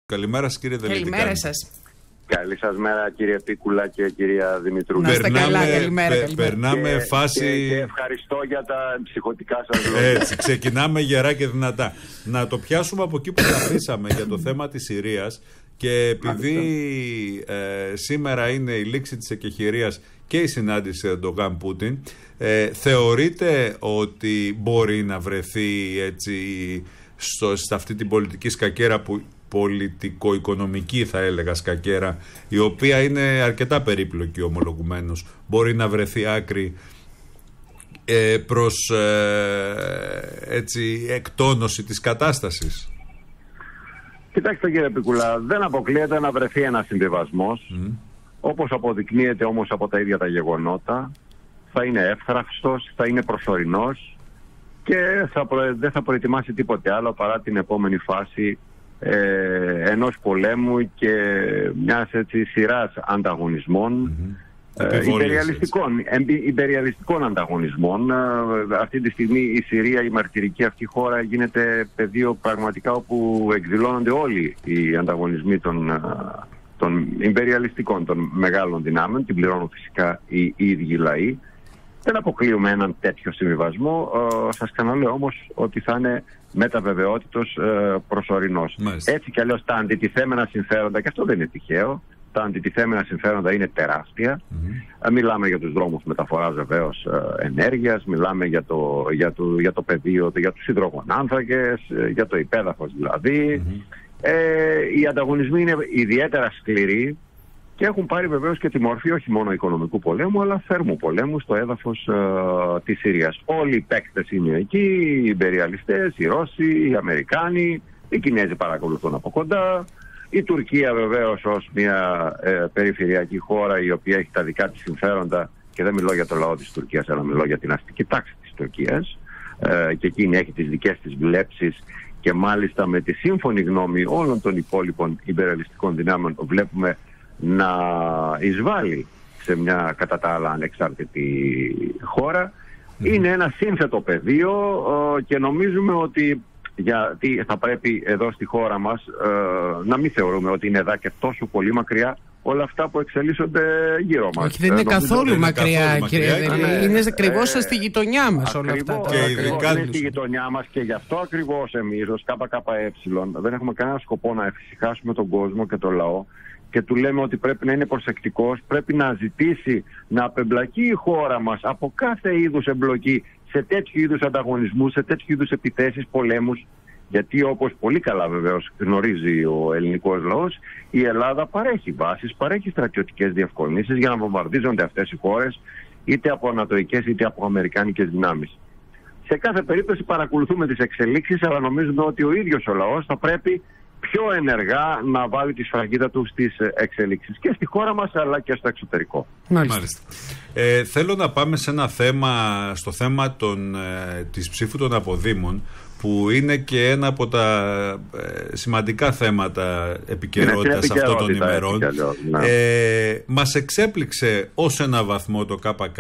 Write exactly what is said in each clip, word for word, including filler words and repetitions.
Καλημέρα σας, κύριε Δελετικάνη. Καλημέρα σας. Καλή σας μέρα, κύριε Πίκουλα και κυρία Δημητρού. Να είστε καλά, καλημέρα, πε, καλημέρα. Περνάμε και, φάση... Και, και ευχαριστώ για τα ψυχωτικά σας λόγια. Έτσι, ξεκινάμε γερά και δυνατά. Να το πιάσουμε από εκεί που καθίσαμε για το θέμα της Συρίας. Και επειδή ε, σήμερα είναι η λήξη της εκεχηρίας και η συνάντηση Ερντογάν-Πούτιν, ε, θεωρείτε ότι μπορεί να βρεθεί έτσι στο, σε αυτή την πολιτική σκακέρα, που πολιτικο-οικονομική θα έλεγα σκακέρα, η οποία είναι αρκετά περίπλοκη ομολογουμένως, μπορεί να βρεθεί άκρη ε, προς ε, έτσι, εκτόνωση της κατάστασης? Κοιτάξτε, κύριε Πικουλά, δεν αποκλείεται να βρεθεί ένας συμβιβασμός, mm. όπως αποδεικνύεται όμως από τα ίδια τα γεγονότα. Θα είναι εύθραυστος, θα είναι προσωρινός και θα προ... δεν θα προετοιμάσει τίποτε άλλο παρά την επόμενη φάση ε, ενός πολέμου και μιας έτσι σειράς ανταγωνισμών, mm-hmm. ε, υπεριαλιστικών, εμπι... υπεριαλιστικών ανταγωνισμών. Ε, αυτή τη στιγμή η Συρία, η μαρτυρική αυτή χώρα, γίνεται πεδίο πραγματικά όπου εκδηλώνονται όλοι οι ανταγωνισμοί των, των υπεριαλιστικών, των μεγάλων δυνάμεων. Την πληρώνουν φυσικά οι, οι ίδιοι λαοί. Δεν αποκλείουμε έναν τέτοιο συμβιβασμό. Ε, σας ξαναλέω όμως ότι θα είναι μεταβεβαιότητος ε, προσωρινός. Μάλιστα. Έτσι κι αλλιώς τα αντιτιθέμενα συμφέροντα, και αυτό δεν είναι τυχαίο, τα αντιτιθέμενα συμφέροντα είναι τεράστια. Mm-hmm. Ε, μιλάμε για τους δρόμους μεταφοράς βεβαίως ε, ενέργειας, μιλάμε για το, για το, για το πεδίο, για τους υδρογονάνθρακες, ε, για το υπέδαφος δηλαδή. Mm-hmm. Ε, οι ανταγωνισμοί είναι ιδιαίτερα σκληροί και έχουν πάρει βεβαίως και τη μορφή όχι μόνο οικονομικού πολέμου, αλλά θέρμου πολέμου στο έδαφος ε, της Συρίας. Όλοι οι παίκτες είναι εκεί, οι ιμπεριαλιστές, οι Ρώσοι, οι Αμερικάνοι, οι Κινέζοι παρακολουθούν από κοντά. Η Τουρκία βεβαίως ως μια ε, περιφερειακή χώρα η οποία έχει τα δικά της συμφέροντα, και δεν μιλώ για το λαό της Τουρκίας, αλλά μιλώ για την αστική τάξη της Τουρκίας, ε, και εκείνη έχει τις δικές της βλέψεις, και μάλιστα με τη σύμφωνη γνώμη όλων των υπόλοιπων ιμπεριαλιστικών δυνάμεων βλέπουμε να εισβάλλει σε μια κατά τα άλλα ανεξάρτητη χώρα. Mm. Είναι ένα σύνθετο πεδίο ε, και νομίζουμε ότι γιατί θα πρέπει εδώ στη χώρα μας ε, να μην θεωρούμε ότι είναι εδώ και τόσο πολύ μακριά όλα αυτά που εξελίσσονται γύρω μας. Όχι, δεν είναι ε, καθόλου μακριά, καθόλου κύριε Δελή. μακριά. Είναι ακριβώς ε, στη γειτονιά μας όλα ακριβώς, αυτά. Και ακριβώς είναι στη γειτονιά μας, και γι' αυτό ακριβώς εμείς ως ΚΚΕ δεν έχουμε κανένα σκοπό να εφησυχάσουμε τον κόσμο και τον λαό, και του λέμε ότι πρέπει να είναι προσεκτικός, πρέπει να ζητήσει να απεμπλακεί η χώρα μας από κάθε είδους εμπλοκή σε τέτοιου είδους ανταγωνισμούς, σε τέτοιου είδους επιθέσεις, πολέμους. Γιατί όπως πολύ καλά βεβαίως γνωρίζει ο ελληνικός λαός, η Ελλάδα παρέχει βάσεις, παρέχει στρατιωτικές διευκολύνσεις για να βομβαρδίζονται αυτές οι χώρες, είτε από ανατοικές είτε από αμερικάνικες δυνάμεις. Σε κάθε περίπτωση παρακολουθούμε τις εξελίξεις, αλλά νομίζουμε ότι ο ίδιος ο λαός θα πρέπει πιο ενεργά να βάλει τη σφραγίδα του στις εξελίξεις και στη χώρα μας αλλά και στο εξωτερικό. Μάλιστα. Μάλιστα. Ε, θέλω να πάμε σε ένα θέμα, στο θέμα των, ε, της ψήφου των αποδήμων, που είναι και ένα από τα ε, σημαντικά θέματα επικαιρότητας αυτών των ημερών. Ναι. Ε, μας εξέπληξε ως ένα βαθμό το ΚΚ,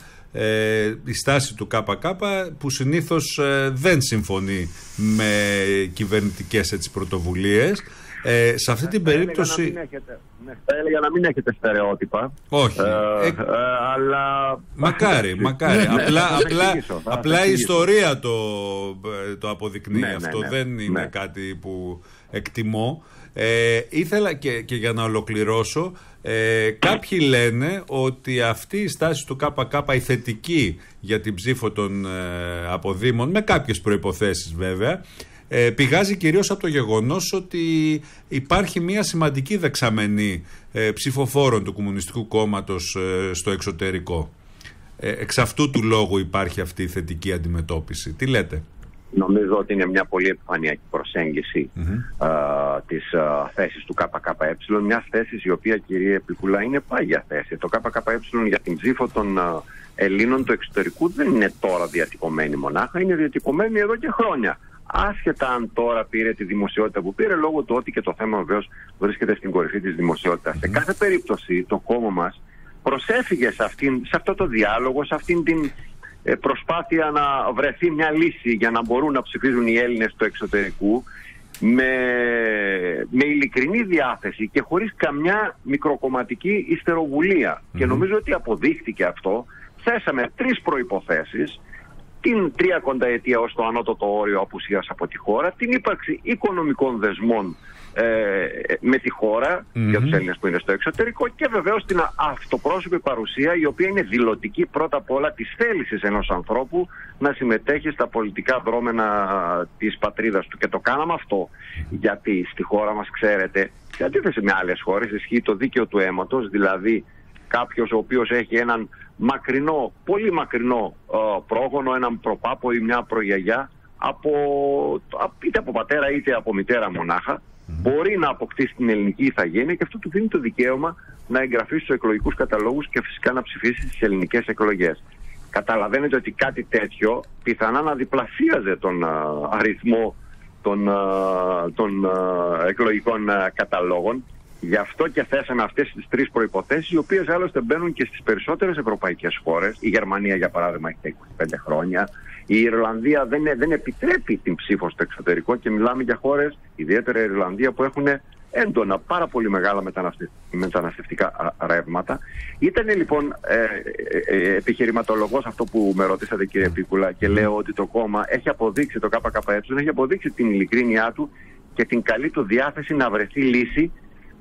ε, η στάση του ΚΚ, που συνήθως ε, δεν συμφωνεί με κυβερνητικές έτσι, πρωτοβουλίες. Ε, σε αυτή την περίπτωση... Θα έλεγα να μην έχετε στερεότυπα. Όχι. Ε, ε, ε, αλλά... Μακάρι, μακάρι. απλά απλά, απλά η ιστορία το, το αποδεικνύει ναι, αυτό. Ναι, ναι, δεν είναι ναι. κάτι που εκτιμώ. Ε, ήθελα και, και για να ολοκληρώσω, ε, κάποιοι λένε ότι αυτή η στάση του ΚΚ, η θετική για την ψήφο των ε, αποδήμων, με κάποιες προϋποθέσεις βέβαια, Ε, πηγάζει κυρίως από το γεγονός ότι υπάρχει μια σημαντική δεξαμενή ε, ψηφοφόρων του Κομμουνιστικού Κόμματος ε, στο εξωτερικό. Ε, εξ αυτού του λόγου υπάρχει αυτή η θετική αντιμετώπιση. Τι λέτε? Νομίζω ότι είναι μια πολύ επιφανειακή προσέγγιση mm-hmm. α, της α, θέσης του ΚΚΕ, μια θέση η οποία, κύριε Πικουλά, είναι πάγια θέση. Το ΚΚΕ για την ψήφο των α, Ελλήνων του εξωτερικού δεν είναι τώρα διατυπωμένη μονάχα, είναι διατυπωμένη εδώ και χρόνια. Άσχετα αν τώρα πήρε τη δημοσιότητα που πήρε, λόγω του ότι και το θέμα βεβαίως βρίσκεται στην κορυφή της δημοσιότητας. Mm. Σε κάθε περίπτωση το κόμμα μας προσέφυγε σε, αυτήν, σε αυτό το διάλογο, σε αυτήν την ε, προσπάθεια να βρεθεί μια λύση για να μπορούν να ψηφίζουν οι Έλληνες του εξωτερικού, με, με ειλικρινή διάθεση και χωρίς καμιά μικροκομματική ιστεροβουλία. Mm-hmm. Και νομίζω ότι αποδείχτηκε αυτό. Θέσαμε τρεις προϋποθέσεις: την τριακονταετία ως το ανώτατο όριο απουσίας από τη χώρα, την ύπαρξη οικονομικών δεσμών ε, με τη χώρα mm-hmm. για τους Έλληνες που είναι στο εξωτερικό και βεβαίως την αυτοπρόσωπη παρουσία, η οποία είναι δηλωτική πρώτα απ' όλα της θέλησης ενός ανθρώπου να συμμετέχει στα πολιτικά δρόμενα της πατρίδας του. Και το κάναμε αυτό γιατί στη χώρα μας, ξέρετε, σε αντίθεση με άλλες χώρες, ισχύει το δίκαιο του αίματος, δηλαδή κάποιος ο οποίος έχει έναν μακρινό, πολύ μακρινό ε, πρόγονο, έναν προπάπο ή μια προγιαγιά, από, είτε από πατέρα είτε από μητέρα μονάχα, mm-hmm. μπορεί να αποκτήσει την ελληνική ηθαγένεια και αυτό του δίνει το δικαίωμα να εγγραφεί στους εκλογικούς καταλόγους και φυσικά να ψηφίσει στις ελληνικές εκλογές. Καταλαβαίνετε ότι κάτι τέτοιο πιθανά να διπλασίαζε τον α, αριθμό των, α, των α, εκλογικών α, καταλόγων. Γι' αυτό και θέσαμε αυτές τις τρεις προϋποθέσεις, οι οποίες άλλωστε μπαίνουν και στις περισσότερες ευρωπαϊκές χώρες. Η Γερμανία, για παράδειγμα, έχει τα είκοσι πέντε χρόνια. Η Ιρλανδία δεν, δεν επιτρέπει την ψήφο στο εξωτερικό και μιλάμε για χώρες, ιδιαίτερα η Ιρλανδία, που έχουν έντονα, πάρα πολύ μεγάλα μεταναστευτικά ρεύματα. Ήταν λοιπόν ε, ε, ε, επιχειρηματολογός αυτό που με ρωτήσατε, κύριε Πίκουλα, και λέω ότι το κόμμα έχει αποδείξει, το ΚΚΕ έχει αποδείξει την ειλικρίνειά του και την καλή του διάθεση να βρεθεί λύση,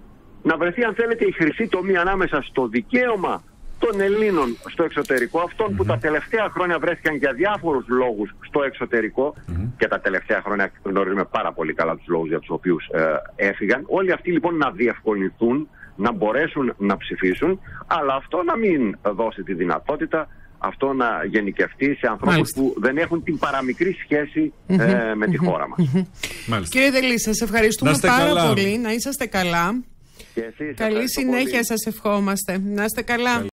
να βρεθεί, αν θέλετε, η χρυσή τομή ανάμεσα στο δικαίωμα των Ελλήνων στο εξωτερικό, αυτών mm-hmm. που τα τελευταία χρόνια βρέθηκαν για διάφορους λόγους στο εξωτερικό mm-hmm. και τα τελευταία χρόνια γνωρίζουμε πάρα πολύ καλά τους λόγους για τους οποίους ε, έφυγαν. Όλοι αυτοί λοιπόν να διευκολυνθούν, να μπορέσουν να ψηφίσουν, αλλά αυτό να μην δώσει τη δυνατότητα αυτό να γενικευτεί σε ανθρώπους Μάλιστα. που δεν έχουν την παραμικρή σχέση mm-hmm. ε, με τη mm-hmm. χώρα μας. Mm-hmm. Κύριε Δελή, σας ευχαριστούμε πάρα καλά. πολύ. Να είσαστε καλά. Και εσείς, καλή συνέχεια πολύ. Σας ευχόμαστε. Να είστε καλά.